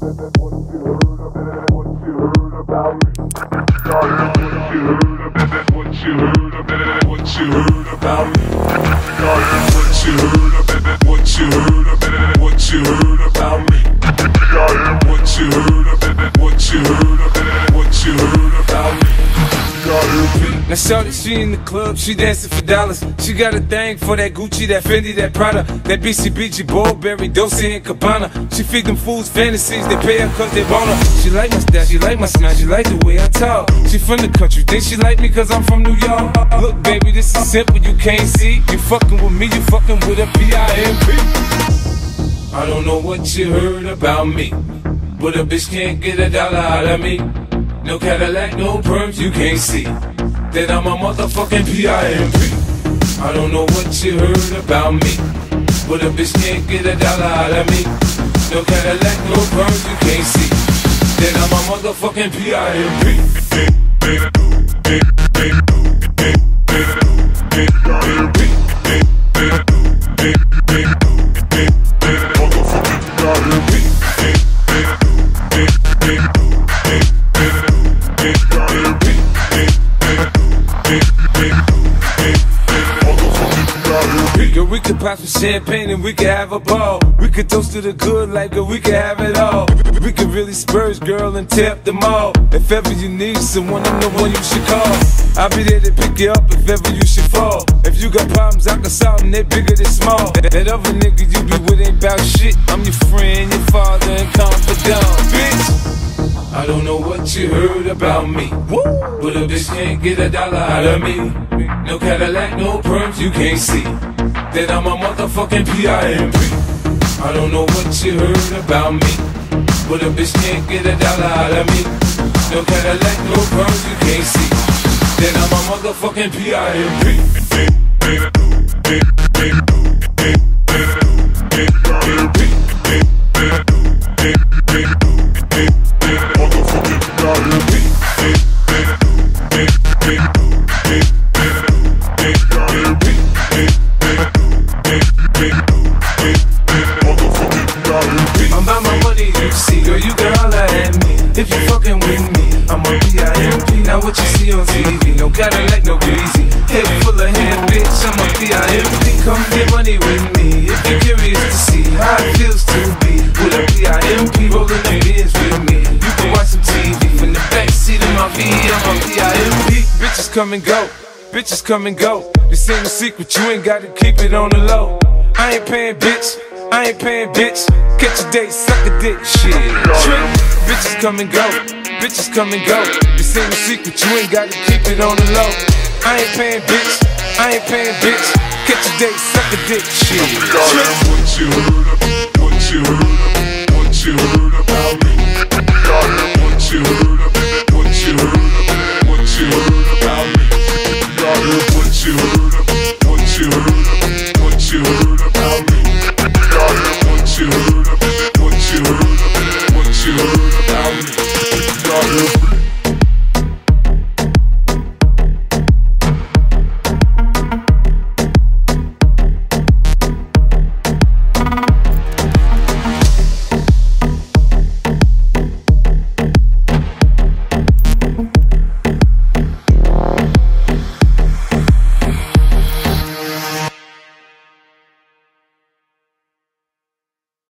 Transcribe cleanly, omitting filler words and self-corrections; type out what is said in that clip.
Now shorty, she in the club, she dancing for dollars. She got a thing for that Gucci, that Fendi, that Prada, that BCBG, Burberry, Dolce & Gabbana. She feed them fools fantasies, they pay her cause they want her. She like my style, she like my smile, she like the way I talk. She from the country, think she like me cause I'm from New York. Look baby, this is simple, you can't see. You fucking with me, you fucking with a P.I.M.P. I don't know what you heard about me, but a bitch can't get $1 out of me. No Cadillac, no perms, you can't see that I'm a motherfucking P.I.M.P. I don't know what you heard about me, but a bitch can't get $1 out of me. No Cadillac, no perms, you can't see that I'm a motherfucking P.I.M.P. We could pop some champagne and we could have a ball. We could toast to the good like we could have it all. We could really spurge, girl, and tear up the mall. If ever you need someone, I'm the one you should call. I'll be there to pick you up if ever you should fall. If you got problems, I can solve them, they're bigger than small. That other nigga you be with ain't bout shit. I'm your friend, your father, and confidant, bitch. I don't know what you heard about me, but a bitch can't get $1 out of me. No Cadillac, no perms, you can't see that I'm a motherfucking P.I.M.P. I don't know what you heard about me, but a bitch can't get $1 out of me. No Cadillac, no perms, you can't see that I'm a motherfucking P.I.M.P. I'm about my money, you see, girl, you can holler at me. If you fucking with me, I'm a P.I.M.P. Now what you see on TV, no Cadillac, no greasy. Head full of hair, bitch, I'm a P.I.M.P. Come get money with me, if you're curious to see how it feels to be with a P.I.M.P. rolling the bins with me. You can watch some TV from the backseat of my V, I'm a P.I.M.P. Bitches come and go, bitches come and go. This ain't a secret, you ain't gotta keep it on the low. I ain't paying, bitch, I ain't paying, bitch. Catch a date, suck a dick, shit. Trick. Bitches come and go, bitches come and go. This ain't a secret, you ain't gotta keep it on the low. I ain't paying, bitch, I ain't paying, bitch. Catch a date, suck a dick, shit. Trick.